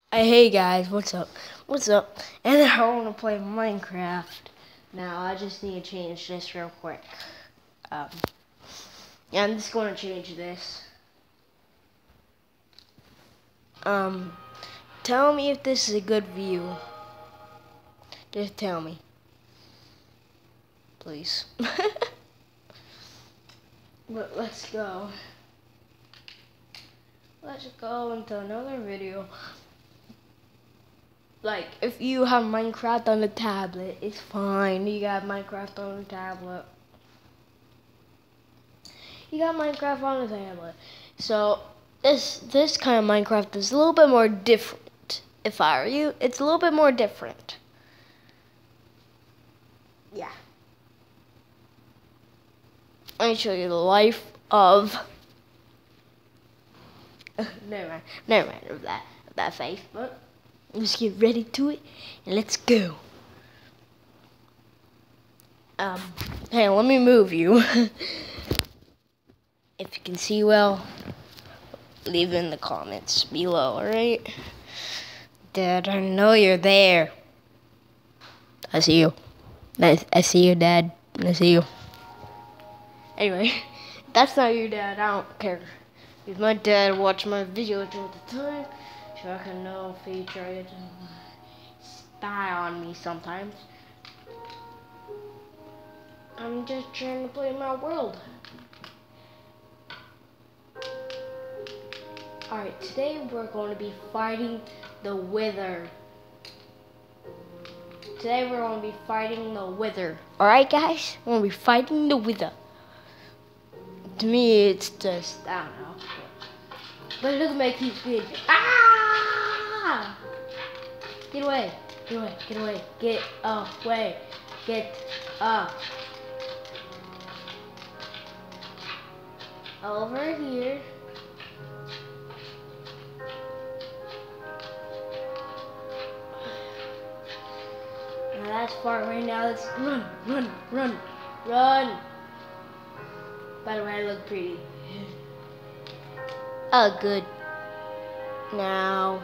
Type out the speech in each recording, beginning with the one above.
Hey guys, what's up? What's up? And I want to play Minecraft. Now I just need to change this real quick. Yeah, I'm just going to change this. Tell me if this is a good view. Just tell me, please. But let's go. Let's go into another video. Like, if you have Minecraft on the tablet, it's fine. You got Minecraft on the tablet. You got Minecraft on the tablet. So, this kind of Minecraft is a little bit more different. If I were you, it's a little bit more different. Yeah. Let me show you the life of... never mind of that face, but let's get ready to it, and let's go. Hey, let me move you. If you can see well, leave in the comments below, alright? Dad, I know you're there. I see you. I see you, Dad. I see you. Anyway, that's not your dad. I don't care. If my dad watched my videos all the time, so I can know if he tried to spy on me sometimes. I'm just trying to play my world. Alright, today we're going to be fighting the Wither. Today we're going to be fighting the Wither. Alright guys? We're going to be fighting the Wither. To me, it's just, I don't know. But it doesn't make you good. Ah! Get away. Get away. Get away. Get away. Get up. Over here. Now that's far away. Now let's run, run, run, run. By the way, I look pretty. Oh, good. Now.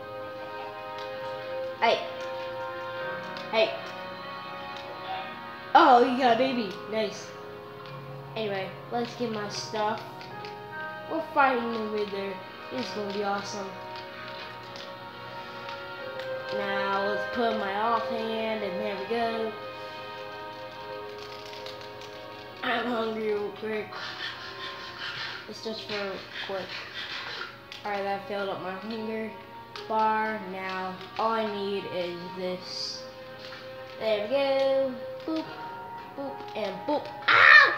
Hey. Hey. Oh, you got a baby. Nice. Anyway, let's get my stuff. We're fighting the Wither. This is going to be awesome. Now, let's put my offhand, and there we go. I'm hungry real quick. It's just for quick. Alright, that filled up my hunger bar. Now, all I need is this. There we go. Boop, boop, and boop. Ah!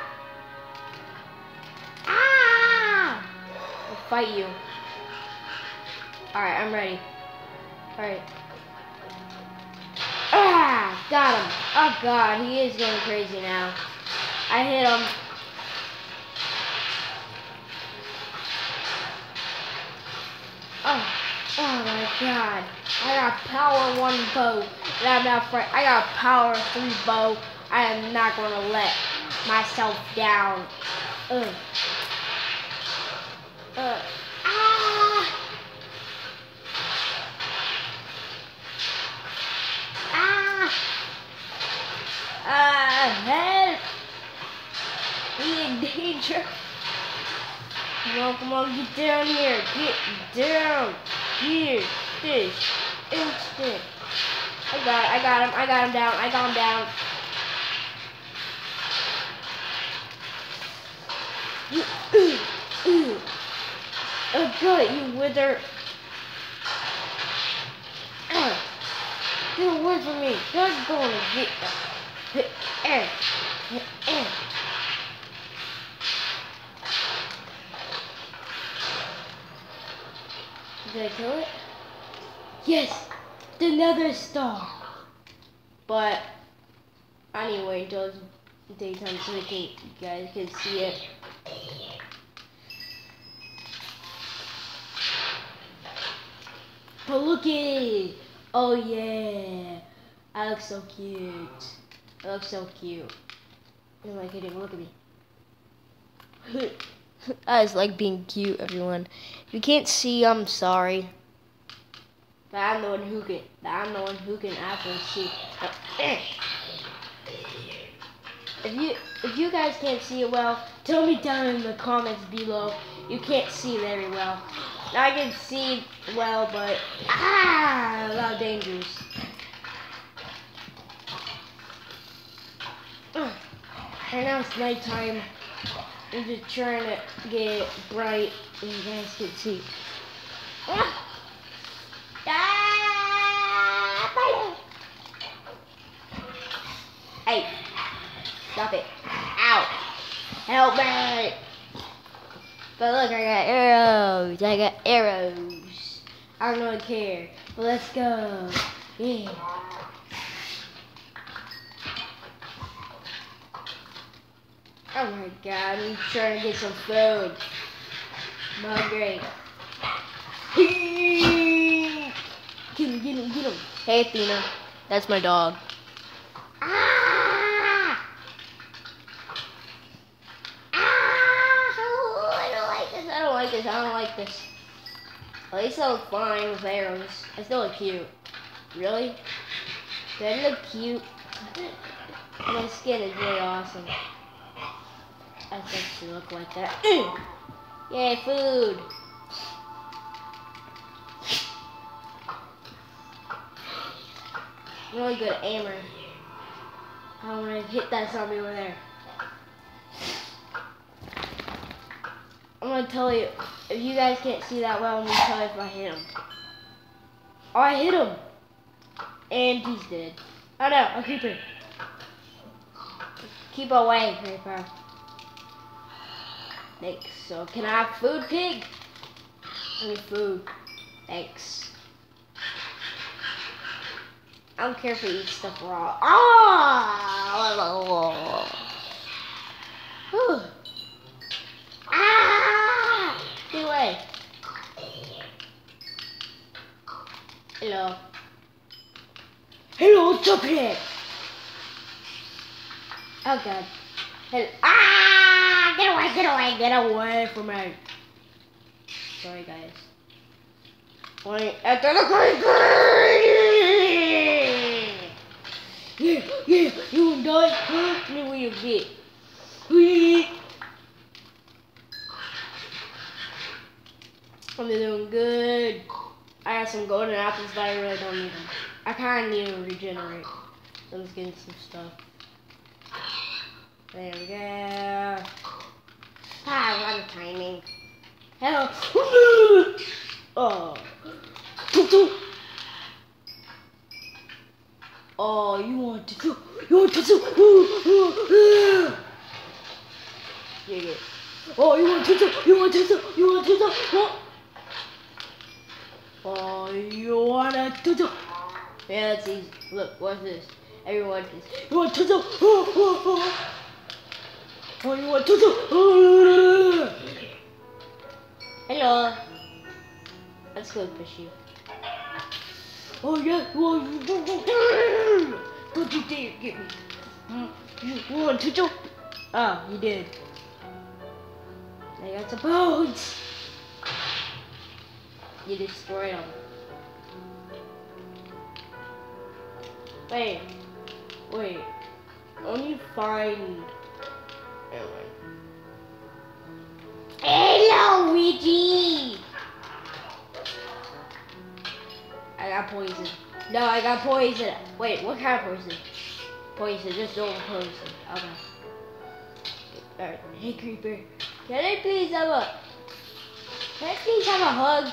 Ah! I'll fight you. Alright, I'm ready. Alright. Ah! Got him. Oh god, he is going crazy now. I hit him. Oh my god. I got power 1 bow. And I'm not afraid. I got power 3 bow. I am not going to let myself down. Ah! Help! We in danger. Come on, get down here. Get down here. This instant. I got him down. I got him down. Oh good, you Wither. Get away from me. You're going to get them. Did I kill it? Yes! The Nether Star! But I need to wait until it's daytime so you guys can see it. But look at it! Oh yeah! I look so cute. I look so cute. Oh my goodness, look at me. I just like being cute, everyone. If you can't see, I'm sorry. But I'm the one who can. Actually see. If you guys can't see it well, tell me down in the comments below. You can't see very well. I can see well, but a lot dangerous. Right now it's nighttime. I'm just trying to get it bright so you guys can see. Hey, stop it. Ow. Help me. But look, I got arrows. I don't really care. But let's go. Yeah. Oh my god, I'm trying to get some food. I'm hungry. Get him. Hey, Athena. That's my dog. I don't like this. At least I look fine with arrows. I still look cute. Really? Do I look cute? My skin is really awesome. I think she look like that. Yay, food! I'm really good aimer. I want to hit that zombie over there. I'm gonna tell you, if you guys can't see that well, I'm gonna tell you if I hit him. Oh, I hit him! And he's dead. Oh no, a creeper. Keep away, creeper. Thanks. So, can I have food, pig? I need food. Thanks. I don't care if I eat stuff raw. Oh! Get away. Hello. Hello, what's up here? Oh god. Hello. Get away from me. Sorry guys. Wait, after the creeper! Yeah, you wanna die? Huh? Me where you get. I'm doing good. I got some golden apples, but I really don't need them. I kind of need to regenerate. So I'm just getting some stuff. There we go. Wrong timing. Hello. Oh. Oh, you want to do? Yeah. Oh, you want to do? What? Oh, you wanna do? Yeah, that's easy. Look, watch this. Everyone is. You want to do? Oh, you want to do? Hello. Let's go push you. Oh yeah. Don't you dare get me. You want to do? Oh, you did. I got some bones. You destroyed them. Wait. Only find. Hello, Luigi. I got poison. No, I got poison. Wait, what kind of poison? Poison, just normal poison. Okay. Alright, hey creeper. Can I please have a hug?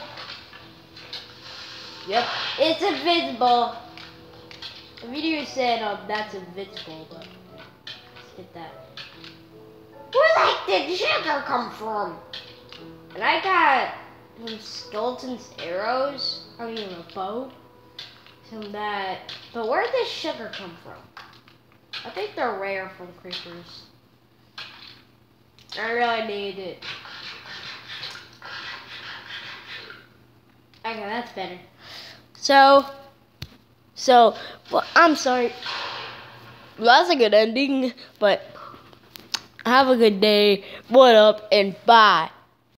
Yep, it's invisible. The video said that's invincible, but let's get that. Where did sugar come from? And I got some skeleton's arrows. I mean a bow. Some that. But where did sugar come from? I think they're rare from creepers. I really need it. Okay, that's better. So, well, I'm sorry. That's a good ending, but have a good day. What up, and bye.